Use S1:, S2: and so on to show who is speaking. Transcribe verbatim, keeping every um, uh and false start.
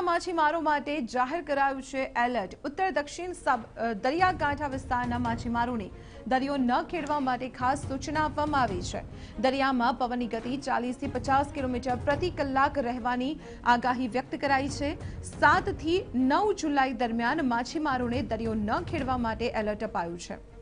S1: માછીમારો માટે જાહેર કરાયું છે એલર્ટ। ઉત્તર દક્ષિણ દરિયાકાંઠા વિસ્તારના માછીમારોને દરિયો ન ખેડવા માટે ખાસ સૂચના આપવામાં આવી છે। દરિયામાં પવનની ગતિ ચાલીસ થી પચાસ કિલોમીટર પ્રતિ કલાક રહેવાની આગાહી વ્યક્ત કરાઈ છે। સાત થી નવ જુલાઈ દરમિયાન માછીમારોને દરિયો ન ખેડવા માટે એલર્ટ અપાયું છે।